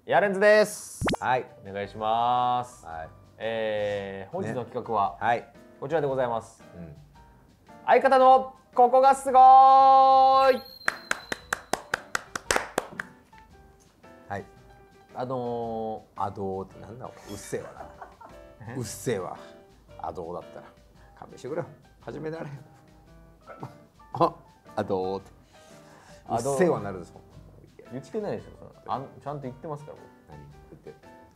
ヤーレンズです。 はい、 お願いします。 はい、 本日の企画は、 はい、 こちらでございます。相方のここがすごーい。 はい。ってなんだうっせえわな。うっせえわ。だったら勘弁してくれよ。始められよ。ってうっせえわなるですもん。 言ってないでしょ。ちゃんと言ってますから。 何言って。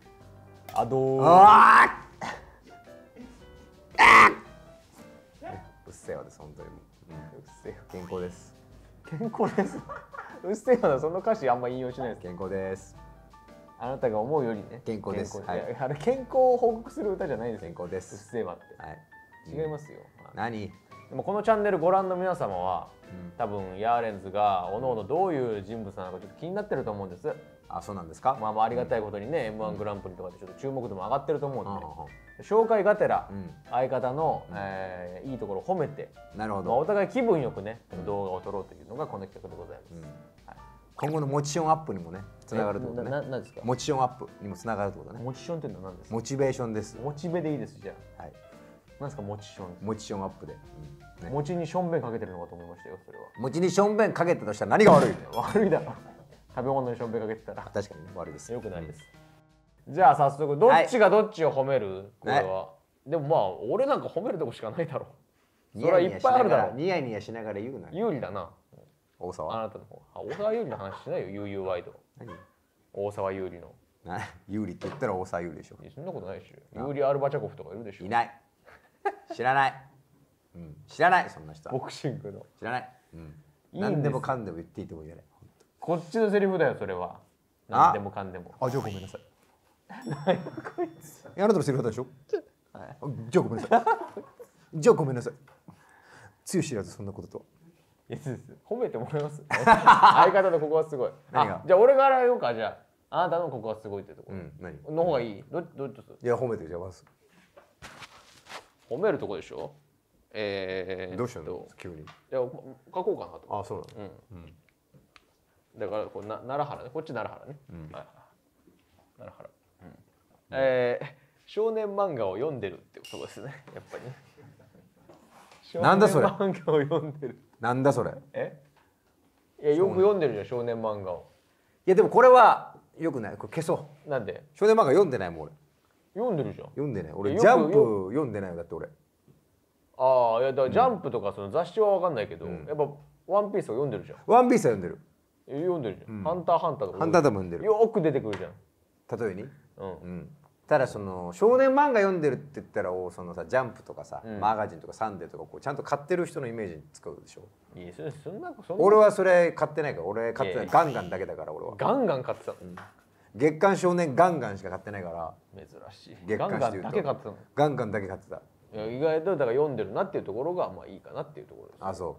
うっせえわです本当に。 うっせえ。 健康です。 健康です。うっせえわな、その歌詞あんま引用しないです。 健康です。 あなたが思うよりね。 健康です。 はい。あれ健康を報告する歌じゃないです。 健康です。 うっせえわって。 はい。 違いますよ。 何？ でもこのチャンネルご覧の皆様は、多分ヤーレンズがおのおのどういう人物なのかちょっと気になってると思うんです。 あ、そうなんですか？ まあありがたいことにね、M1 グランプリとかでちょっと注目度も上がってると思うんで、紹介がてら相方のいいところを褒めて、 なるほど。 お互い気分よくね動画を撮ろうというのがこの企画でございます。 今後のモチションアップにもねつながるってことね。 何ですか？ モチションアップにもつながるってことね。 モチションっていうのは何ですか？ モチベーションです。 モチベでいいです。じゃあ。はい。何ですかモチション？ モチションアップで。 餅にしょんべんかけてるのかと思いましたよ。それは。 餅にしょんべんかけたとしたら何が悪い？ 悪いだろ。食べ物にしょんべんかけてたら。 確かに悪いです。 よくないです。じゃあ早速どっちがどっちを褒める？これは。でもまあ俺なんか褒めるとこしかないだろう。それはいっぱいあるだろう。 ニヤニヤしながら言うな。 有利だな。 大沢。 あなたの方。大沢有利の話しないよ。悠々ワイド。 何？ 大沢有利の。 有利って言ったら大沢有利でしょ。 そんなことないし。有利アルバチャコフとかいるでしょ。 いない。知らない。知らないそんな人は。 ボクシングの。 知らない。何でもかんでも言っていいとも言えない。 こっちのセリフだよそれは。何でもかんでも。 じゃあごめんなさい。何こいつ。あなたのセリフだでしょ。じゃあごめんなさい。じゃあごめんなさい。つゆ知らずそんなことと。 褒めてもらいます。相方のここはすごい。じゃあ俺から言おうか。じゃああなたのここはすごいってところ。何の方がいい？どっちする？ いや褒めてじゃあまず。 褒めるとこでしょ。 どうしたの急に。いや書こうかなと。 あ、そうなの。 だからこう奈良原ね。こっち奈良原ね。奈良原。少年漫画を読んでるってことですね。やっぱりね。 なんだそれ。 少年漫画を読んでる。 なんだそれ。 いやよく読んでるじゃん少年漫画を。 いやでもこれはよくない。これ消そう。 なんで？ 少年漫画読んでないもん俺。読んでるじゃん。 読んでない。俺ジャンプ読んでないよだって俺。 ああ、いやだからジャンプとかその雑誌は分かんないけど、やっぱワンピースを読んでるじゃん。 ワンピースは読んでる。 読んでるじゃん。ハンターハンターとか。 ハンターでも読んでる。 よく出てくるじゃん。 例えに。ただその少年漫画読んでるって言ったらそのさジャンプとかさマガジンとかサンデーとかこうちゃんと買ってる人のイメージに使うでしょ。 いやそんな。 俺はそれ買ってないから。俺買ってない。ガンガンだけだから俺は。 ガンガン買ってた。 月刊少年ガンガンしか買ってないから。 珍しい。 月刊誌で言うとガンガンだけ買ってたの。ガンガンだけ買ってた。 意外とだから読んでるなっていうところがまあいいかなっていうところです。 あ、そう。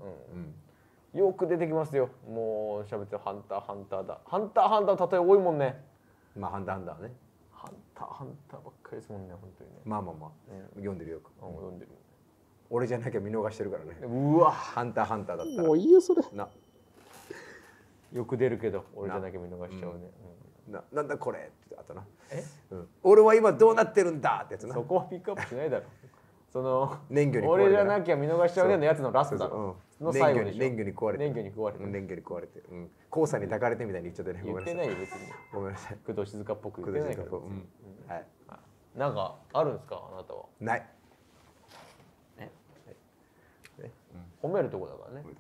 よく出てきますよ。もう喋ってるハンターハンターだ。ハンターハンター例え多いもんね。 まあハンターハンターね。 ハンターハンターばっかりですもんね本当にね。 まあ読んでるよく。 読んでる。 俺じゃなきゃ見逃してるからね。 うわ。 ハンターハンターだったら。 もういいよそれ。 な。 よく出るけど俺じゃなきゃ見逃しちゃうね。 なんだこれってあったな。俺は今どうなってるんだってやつな。 そこはピックアップしないだろ。その年魚に俺じゃなきゃ見逃しちゃうねのやつのラストだろ。の最後でしょ。 年魚に食われて。 年魚に食われて。 年魚に食われて。黄砂に抱かれてみたいに言っちゃってね。 言ってないよ別に。 ごめんなさい。 工藤静香っぽく言ってないから。 はい。 なんかあるんですかあなたは。 ない。 褒めるとこだからね。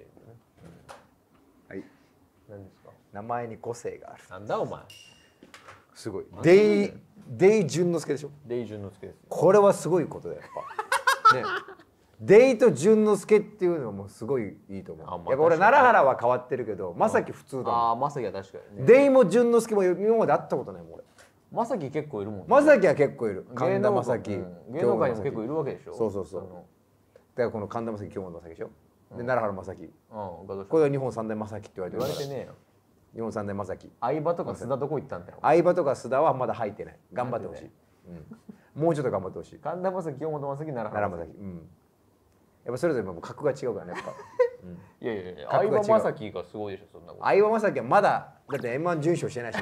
はい。 何ですか。 名前に個性がある。 なんだお前。 すごい。デイ淳之介でしょ。 デイ淳之介です。 これはすごいことだよやっぱ。ね。デイと淳之介っていうのはもうすごいいいと思う。やっぱ俺奈良原は変わってるけど、まさき普通だもん。 ああ、まさきは確かにね。 デイも淳之介も今まで会ったことないもん俺。 まさき結構いるもんね。 まさきは結構いる。神田正輝。 芸能界にも結構いるわけでしょ。 そうそうそう。だからこの神田正輝、京本正輝でしょ。で奈良原正輝。これは日本三大正輝って言われてる。 言われてねえよ。 日本三大正輝。 相葉とか須田どこ行ったんだよ。 相葉とか須田はまだ入ってない。頑張ってほしい。もうちょっと頑張ってほしい。 神田正輝、京本正輝、奈良原正輝。やっぱそれぞれ格が違うからねやっぱ。 いや相葉雅紀がすごいでしょそんなこと。 相葉雅紀はまだだって M1 準優勝してないしね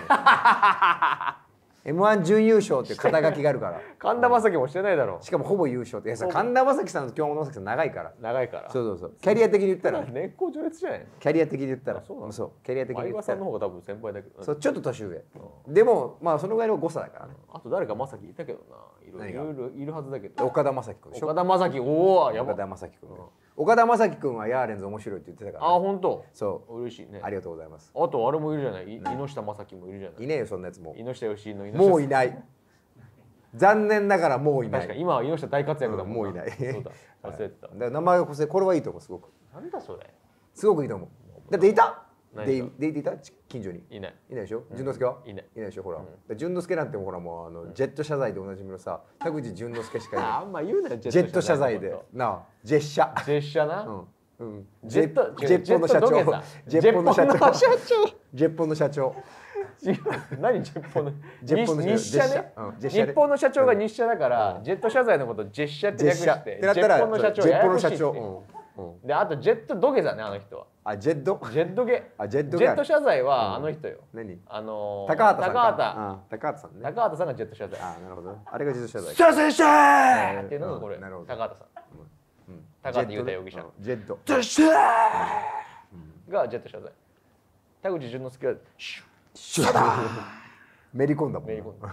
M1 準優勝っていう肩書きがあるから神田正輝もしてないだろしかもほぼ優勝っていやさ神田正輝さんと京本正樹さん長いから長いからそうキャリア的に言ったら年功序列じゃないキャリア的に言ったらそうなのそうキャリア的に相葉言ったらさんの方が多分先輩だけどそうちょっと年上でもまあそのぐらいの誤差だからねあと誰か正輝いたけどないろいろいるはずだけど岡田将生君でしょ岡田将生おおやば岡田将生君岡田将生君はヤーレンズ面白いって言ってたからあ本当そう嬉しいねありがとうございますあとあれもいるじゃない猪下正樹もいるじゃないいねえよそんなやつも猪下義井のもういない残念ながらもういない確かに今は猪下大活躍だもんもういないそうだ忘れてただから名前が個性これはいいと思うすごくなんだそれすごくいいと思うだっていた何がでいた近所にいないいないでしょ淳之介はいないいないでしょほら淳之介なんてほらもうジェット謝罪でおなじみのさ田口淳之介しかいないあんま言うなよジェット謝罪でなあジェッシャジェスチャーなジェッポンの社長ジェッポンの社長ジェッポンの社長違う何ジェッポンのジェッポンの社長日社ね日本の社長が日社だからジェット謝罪のことジェスチャーって略してジェッポンの社長ジェッポンの社ややこしい長ってであとジェット土下座ねあの人はあジェッドジェットゲあジェッドジェット謝罪はあの人よ何高高畑さん高畑高畑さんね高畑さんがジェット謝罪あなるほどあれがジェット謝罪謝罪しゃーっていうのがこれなるほど高畑さん高畑裕太容疑者ジェッドジェットシャーがジェット謝罪田口淳之介はシュッシュッめり込んだもんめり込んだ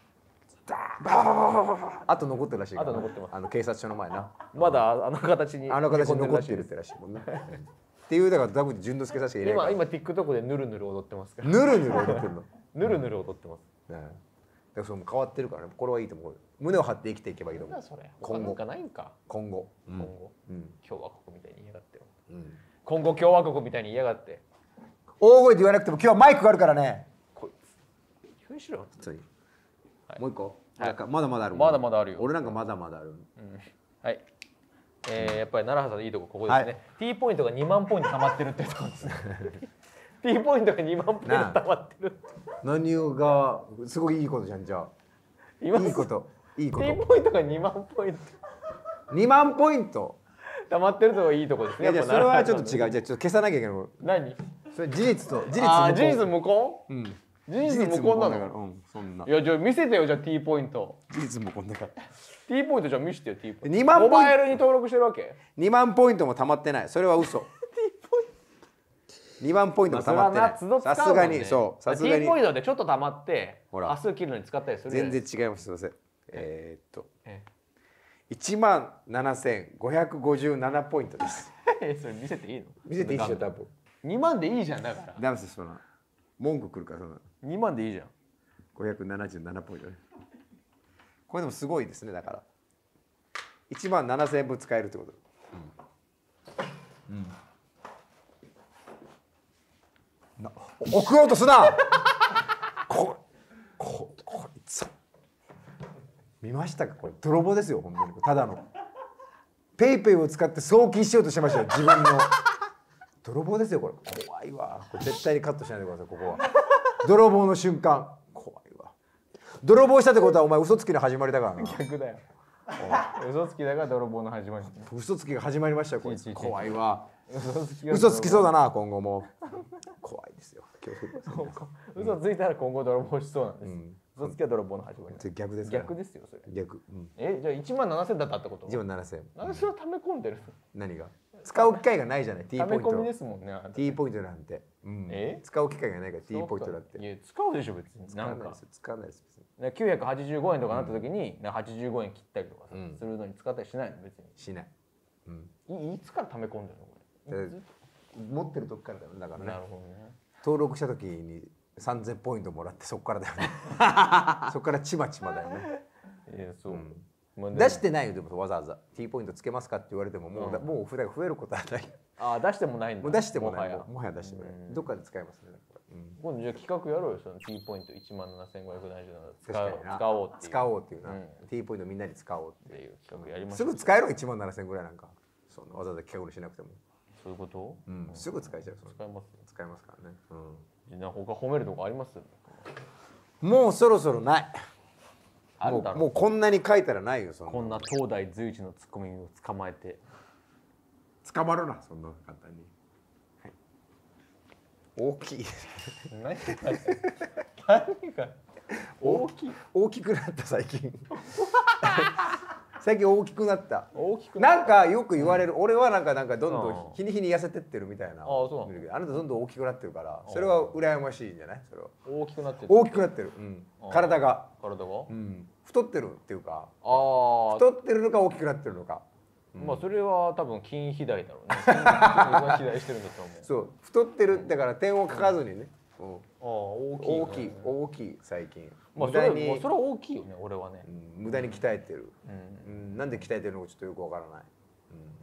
あと残ってるらしいあと残ってます警察署の前なまだあの形に残ってるってらしいもんねっていうだから田口淳之介さんしかいないから今 TikTok でぬるぬる踊ってますからぬるぬる踊ってるのぬるぬる踊ってますだからそれも変わってるからねこれはいいと思う胸を張って生きていけばいいと思うそれ今後かないんか今後今後共和国みたいに言いやがってようん今後共和国みたいに言いやがって大声で言わなくても今日はマイクがあるからねこいつ急にしろもう一個はいまだまだあるまだまだあるよ俺なんかまだまだあるはいやっぱり奈良さんのいいとこここですね T ポイントが2万ポイント溜まってるってとこですねT ポイントが2万ポイント溜まってる何がすごいいいことじゃんじゃあいいこといいこ T とポイントが2万ポイント 2万ポイント溜まってるとこいいとこですねいやそれはちょっと違うじゃあちょっと消さなきゃいけない何それ事実と事事実実無根事実無根なのうんそんないやじゃあ見せてよじゃあ T ポイント事実もこんだから T ポイントじゃあ見せてよ T ポイント 2万ポイントモバイルに登録してるわけ 2万ポイントも溜まってないそれは嘘2万ポイントも溜まってないさすがにそうさすが T にポイントでちょっと溜まってほら明日切るのに使ったりする全然違いますすいません1万7557ポイントですそれ見せていいの見せていいっしょ多分 2万でいいじゃんだからダメですその文句くるからその 2万でいいじゃん 577ポイントねこれでもすごいですねだから1万7000円分使えるってこと送ろうとすなこいつ見ましたかこれ泥棒ですよ本当にただのペイペイを使って送金しようとしてましたよ自分の泥棒ですよこれ怖いわこれ絶対にカットしないでくださいここは泥棒の瞬間怖いわ泥棒したってことはお前嘘つきの始まりだからな逆だよ嘘つきだから泥棒の始まり嘘つきが始まりましたよこいつ怖いわ嘘嘘つきそうだな今後も怖いですよ嘘ついたら今後泥棒しそうなんです嘘つきは泥棒の始まり逆です逆ですよそれ逆じゃあ1万7000だったってこと 1万7000 なんでそれは溜め込んでる何が使う機会がないじゃない T 溜めポイント込みですもんね T ポイントなんて使う機会がないから T ポイントだっていや使うでしょ別になんか使わないです 985円とかなった時に85円切ったりとかするのに使ったりしないの別にしないいつから溜め込んでるのこれ持ってるとこからだからねなるほどね登録した時に3000ポイントもらってそこからだよねそこからちまちまだよねいやそう出してないよでもわざわざ T ポイントつけますかって言われてももうお札が増えることはないあ出してもないんだもう出してもないもはや出してもないどっかで使いますね今度じゃあ企画やろうよその T ポイント1万7577使おうっていうな T ポイントみんなに使おうっていう企画やりますすぐ使えろ1万7000ぐらいなんかそんなわざわざ企画にしなくてもそういうことすぐ使えちゃう使えますからね他褒めるとこありますもうそろそろないあるだろもうこんなに書いたらないよこんな東大随一のツッコミを捕まえて捕まるなそんな簡単に大きい何が大きくなった最近最近大きくなった。 大きくなんかよく言われる、俺はなんかどんどん日に日に痩せてってるみたいな。 そう見るけど、あなたどんどん大きくなってるから、それは羨ましいんじゃない？それは大きくなってる。 大きくなってる、体が、太ってるっていうか、太ってるのか大きくなってるのか。 まあそれは多分筋肥大だろうね。筋が肥大してるんだと思う。 そう、太ってるだから点を書かずにね。 大きい最近。 まあそれは大きいよね、俺はね。 無駄に鍛えてる。なんで鍛えてるのかちょっとよくわからない。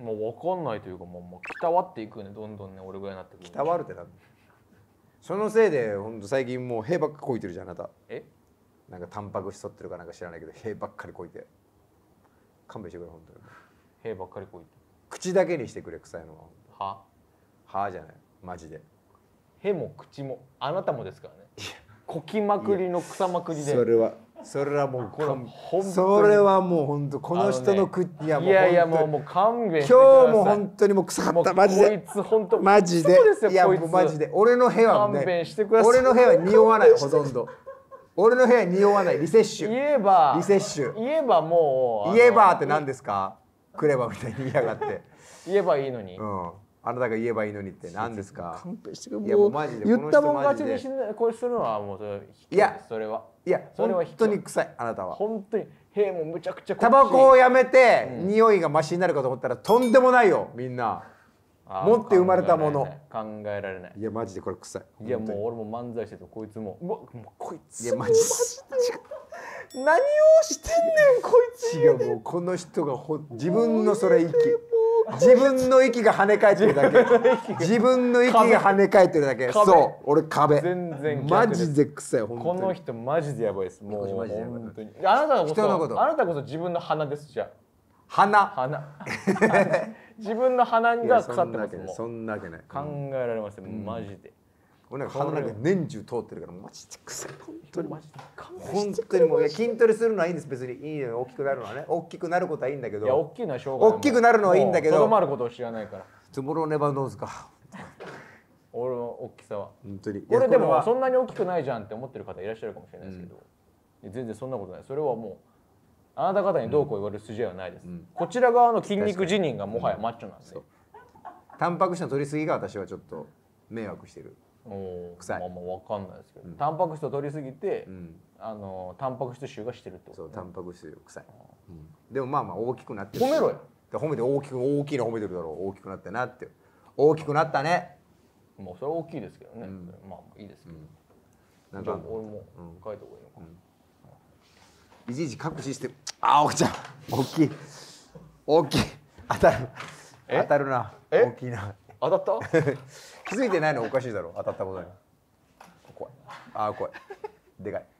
もうわかんないというか、もう鍛わっていくね、どんどんね、俺ぐらいになってくる。 鍛わるってな。そのせいで本当最近もう屁ばっかこいてるじゃん、あなた。なんかタンパク質取ってるかなんか知らないけど、屁ばっかりこいて。勘弁してくれ本当に。 屁ばっかりこいて。 口だけにしてくれ、臭いのは。 はじゃない、マジで。 屁も口もあなたもですからね。こきまくりの草まくりで。 それはもうそれはもう本当この人の口、 いやもう勘弁してください。 ください。 今日も本当にもう臭かった、マジで。 こいつ本当マジで。いやもうマジで。俺の部屋はね、 勘弁してください。 俺の部屋は匂わないほとんど。俺の部屋匂わない。リセッシュ。 言えばもう言えばって何ですか？クレバみたいに言いやがって。 言えばいいのに。 あなたが言えばいいのにって何ですか？ 勘弁してくれ。いやもうマジで言ったもん勝ちにしない、これするのはもういやそれは。 いや本当に臭い、あなたは。 本当に屁もむちゃくちゃ。 タバコをやめて匂いがマシになるかと思ったらとんでもないよ、みんな。持って生まれたもの。 考えられない。 いやマジでこれ臭い。 いやもう俺も漫才しててこいつもうわこいつ。 いやマジで何をしてんねんこいつ。 違う、もうこの人が自分のそれ息、自分の息が跳ね返ってるだけ。自分の息が跳ね返ってるだけ。そう、俺壁。 全然マジで臭い。本当にこの人マジでやばいです。もう本当に。あなたこそ自分の鼻です。じゃ鼻自分の鼻が腐ってます。もうそんなわけない。 考えられません、マジで。 俺なんか鼻なんか年中通ってるからマジで臭い。本当にマジで本当にもう筋トレするのはいいんです、別にいいよ、大きくなるのはね。大きくなることはいいんだけど、 いや大きいのはしょうがない。 大きくなるのはいいんだけど、 とどまることを知らないから。 トゥモローネバーノーズか。 俺の大きさは本当に。 俺でもそんなに大きくないじゃんって思ってる方いらっしゃるかもしれないですけど、全然そんなことない。それはもうあなた方にどうこう言われる筋合いはないです。こちら側の筋肉自認がもはやマッチョなんで。 タンパク質の取りすぎが私はちょっと迷惑してる。臭い。 まあ分かんないですけど、タンパク質を取りすぎてタンパク質臭がしてるってこと。 そう、タンパク質臭い。でもまあ大きくなってる。 褒めろよ。 褒めて、大きいの褒めてるだろう。大きくなったなって。大きくなったね。 もうそれは大きいですけどね。まあいいですけど。なんか俺も書いた方がいいのか。 いちいち各システム。あ、奥ちゃん大きい大きい。当たるな。大きいな。 当たった気づいてないのおかしいだろ、当たったことに。怖い。あ、怖い。でかい。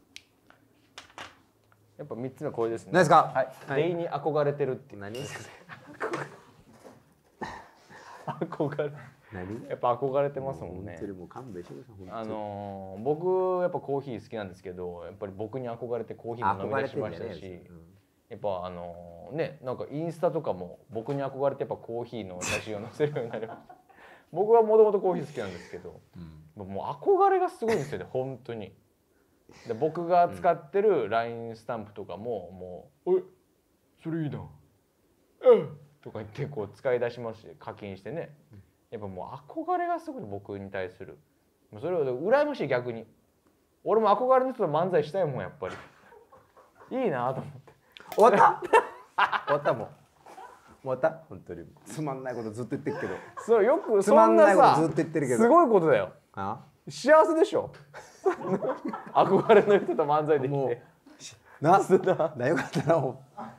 やっぱ3つ目これですね。 何ですか？ レイに憧れてるっていう。 何ですか？ 憧れ。やっぱ憧れてますもんね。僕やっぱコーヒー好きなんですけど、やっぱり僕に憧れてコーヒーも飲み出しましたし、やっぱね、なんかインスタとかも僕に憧れてやっぱコーヒーの写真を載せるようになりました。僕はもともとコーヒー好きなんですけど、もう憧れがすごいんですよね、本当に。で僕が使ってる LINE スタンプとかももう「えそれいいな」とか言ってこう使い出しますし、課金してね。やっぱもう憧れがすごい、僕に対する。それを羨ましい、逆に。俺も憧れの人と漫才したいもん、やっぱり。いいなと思って。 終わった終わったもん。終わった本当に。つまんないことずっと言ってるけど。 それよくつまんないことずっと言ってるけど。 すごいことだよ。幸せでしょ。憧れの人と漫才できて。 なよかったな。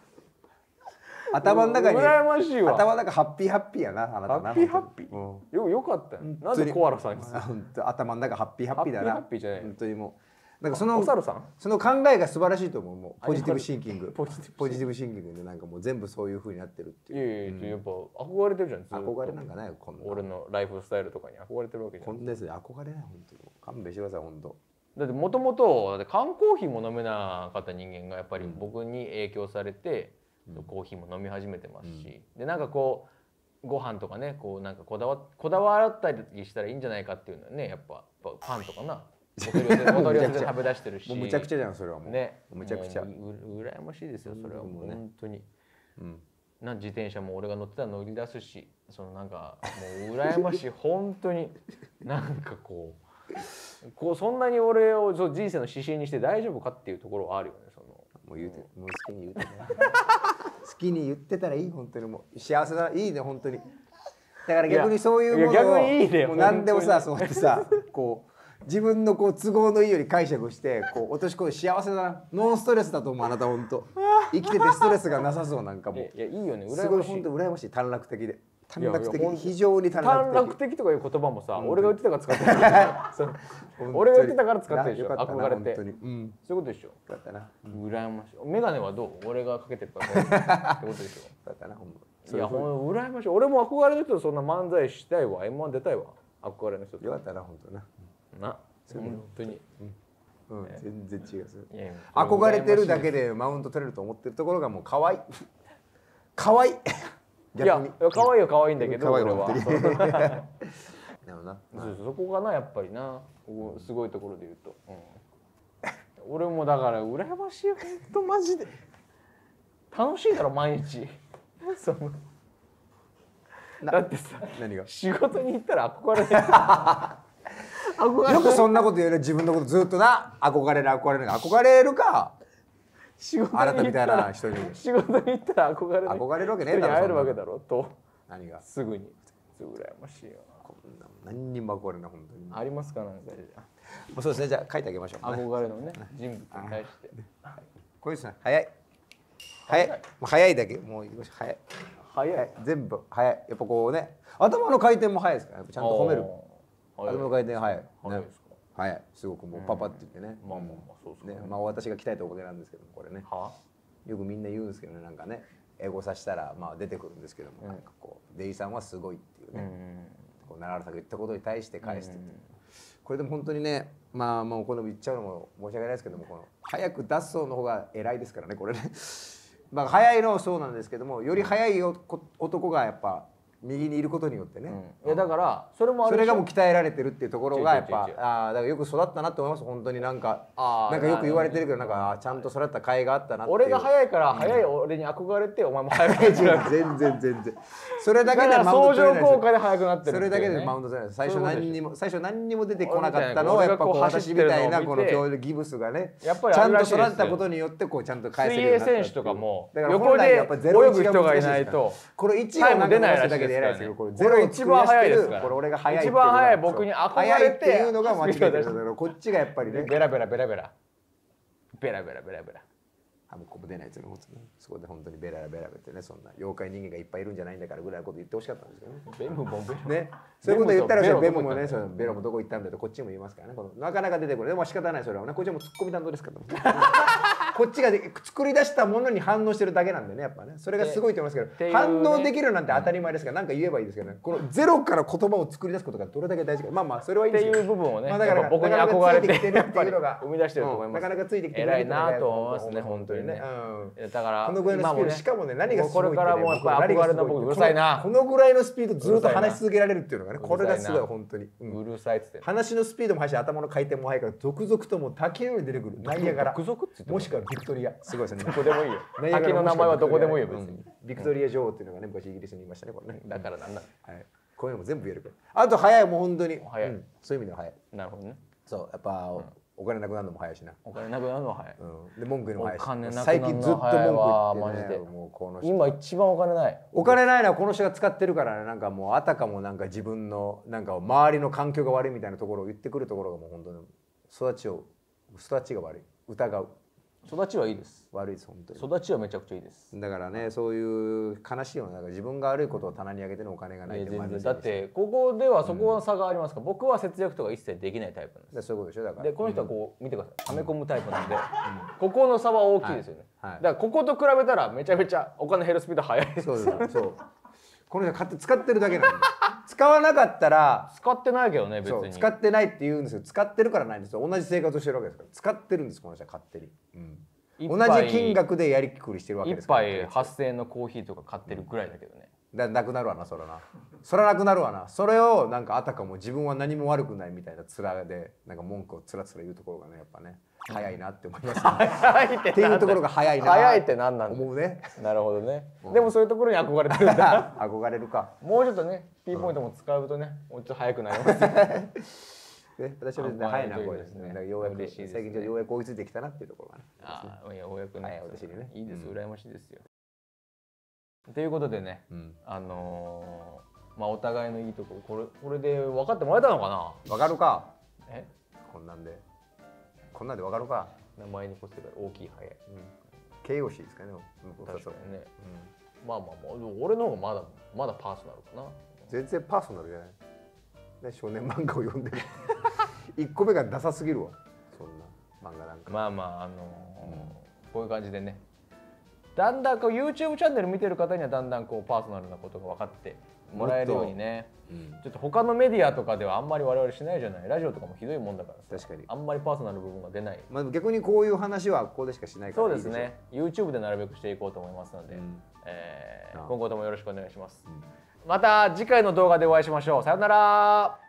頭の中に羨ましいわ。 頭の中ハッピーやな、あなたな。 ハッピーよかったよ。なんでコアラさんに。 頭の中ハッピーだな。 ハッピーじゃない。 本当にもうなんかその考えが素晴らしいと思う。もうポジティブシンキング。ポジティブシンキングでなんかもう全部そういう風になってるっていう。 いややっぱ憧れてるじゃん。 憧れなんかないよ、こんな。 俺のライフスタイルとかに憧れてるわけじゃん。 こんですね、憧れない、本当に。勘弁してください、本当。 だってもともと缶コーヒーも飲めなかった人間がやっぱり僕に影響されてコーヒーも飲み始めてますし、でなんかこうご飯とかねこうなんかこだわったりしたらいいんじゃないかっていうのはねやっぱパンとかなお取り寄せで食べ出してるしもうむちゃくちゃじゃんそれはもうねむちゃくちゃ羨ましいですよそれはもう本当に。 うん自転車も俺が乗ってたら乗り出すしそのなんかもう羨ましい本当になんかこうそんなに俺を人生の指針にして大丈夫かっていうところはあるよねもう言うてもう好きに言うてね好きに言ってたらいい本当にもう幸せだいいね本当にだから逆にそういうものをもう何でもさそうやってさこう自分のこう都合のいいように解釈してこう落とし込んで幸せだなノンストレスだと思うあなた本当生きててストレスがなさそうなんかもういやいいよねすごい本当羨ましい短絡的で短絡的非常に短絡的とかいう言葉もさ俺が言ってたから使ってる俺が言ってたから使ってるでしょ憧れてそういうことでしょだったな羨ましいメガネはどう俺がかけてるからってことでしょだったなほんまいや羨ましい俺も憧れの人とそんな漫才したいわ M1 出たいわ憧れの人とよかったな本当な本当に全然違う憧れてるだけでマウント取れると思ってるところがもう可愛い可愛いいや可愛いは可愛いんだけど俺はそこがなやっぱりなすごいところで言うと俺もだから羨ましい本当マジで楽しいだろ毎日だってさ仕事に行ったら憧れよくそんなこと言うね自分のことずっとな憧れるかあなたみたいな人に仕事に行ったら憧れるわけねえだろ会えるわけだろと何がすぐに羨ましいよこんな何にも憧れない本当にありますかなんかそうですねじゃあ書いてあげましょう憧れのね人物に対してこれですね早いだけもういきましょう早い全部早いやっぱこうね頭の回転も早いですからちゃんと褒める頭の回転早い早いすごくもうパパって言ってねそうですね私が鍛えたおかげなんですけどこれねよくみんな言うんですけどねなんかね英語させたら出てくるんですけどもなんかこうデイさんはすごいっていうね奈良原さんが言ったことに対して返してこれでも本当にねもうこの言っちゃうのも申し訳ないですけどもこの早く出す方の方が偉いですからねこれね早いのはそうなんですけどもより早い男がやっぱ右にいることによってね、 いやだからそれがもう鍛えられてるっていうところがやっぱだからよく育ったなって思います本当になんかよく言われてるけどなんかちゃんと育った甲斐があったなって俺が早いから早い俺に憧れてお前も早く全然それだけでマウント取れない相乗効果で早くなってるそれだけでマウント取れない最初何にも出てこなかったのはやっぱこう私みたいなこのギブスがねちゃんと育ったことによってこうちゃんと返せるようになった水泳選手とかも横で泳ぐ人がいないとこれ1が出ないだけで偉いですよこれ一番早いですから。 これ俺が早い。 一番早い僕に憧れてっていうのが間違いです。こっちがやっぱりね。 ベラベラ。 もうここ出ないですよね。そこで本当にベラベラってねそんな妖怪人間がいっぱいいるんじゃないんだからぐらいのこと言ってほしかったんですけどね。 ベムもね。そういうこと言ったらベムもねベロもどこ行ったんだとこっちも言いますからね。なかなか出てこない。でも仕方ないそれはね。こっちもツッコミ担当ですから。こっちが作り出したものに反応してるだけなんでねやっぱねそれがすごいと思いますけど反応できるなんて当たり前ですから何か言えばいいですけどねこのゼロから言葉を作り出すことがどれだけ大事かそれはいいですよっていう部分をねだから僕に憧れてっていうのが生み出してると思いますなかなかついてきて偉いなと思いますね本当にねだからこのぐらいのスピードしかもね何がすごいってこれからもやっぱり憧れの僕うるさいなこのぐらいのスピードずっと話し続けられるっていうのがねこれがすごい本当にうるさいっつって話のスピードも速いし頭の回転も速いから続々ともう滝のように出てくるナイアガラもしくはビクトリアすごいですねどこでもいいよ滝の名前はどこでもいいよ別にビクトリア女王っていうのがね昔イギリスにいましたねこれねだからなんだこういうのも全部言えるからあと早いもう本当にそういう意味では早いなるほどねそうやっぱお金なくなるのも早いしなお金なくなるのは早いで文句言うのも早いしお金なくな最るの近ずっと文句は言ってねもうこの人今一番お金ないお金ないのはこの人が使ってるからねなんかもうあたかもなんか自分のなんか周りの環境が悪いみたいなところを言ってくるところがもう本当に育ちが悪い疑う育ちはいいです悪いです本当に育ちはめちゃくちゃいいですだからねそういう悲しいような自分が悪いことを棚に上げてのお金がないって全然だってここではそこは差がありますから僕は節約とか一切できないタイプなんですそういうことでしょだからでこの人はこう見てください溜め込むタイプなんでここの差は大きいですよねだからここと比べたらめちゃめちゃお金減るスピード速いですそうこの人使ってるだけなんで使わなかったら使ってないけどね別に使ってないって言うんですよ使ってるからないんですよ同じ生活をしてるわけですから使ってるんですこの人は勝手に同じ金額でやりくりしてるわけですから 1杯8000円のコーヒーとか買ってるぐらいだけどねなくなるわなそれな。それはなくなるわな。それをなんかあたかも自分は何も悪くないみたいな面でなんか文句をつらつら言うところがねやっぱね早いなって思います、ね。 早いっていうところが早いな。 早いって何なんだ。 思うね。 なるほどね。でもそういうところに憧れてるんだ。 憧れるか。 もうちょっとね P ポイントも使うとねもうちょっと早くなりますね。 私は早いなこれですね。ようやく最近ちょっとようやく追いついてきたなっていうところがね。 ああ、ようやくね。 私にね。 いいです、羨ましいですよ。ということでね、まあお互いのいいところこれで分かってもらえたのかな。 分かるか。こんなんで分かるか。 名前にこすれば大きいハエ。 形容詞ですかね。 確かにね。まあ俺の方がまだパーソナルかな。 全然パーソナルじゃない。少年漫画を読んでる。1個目がダサすぎるわ。そんな漫画なんか。 まあこういう感じでね。だんだんこう YouTube チャンネル見てる方にはだんだんこうパーソナルなことが分かってもらえるようにね。ちょっと他のメディアとかではあんまり我々しないじゃない。ラジオとかもひどいもんだからさ。確かに。あんまりパーソナル部分が出ない。 まあ逆にこういう話はここでしかしないから。 そうですね。YouTube でなるべくしていこうと思いますので、今後ともよろしくお願いします。また次回の動画でお会いしましょう。さよなら。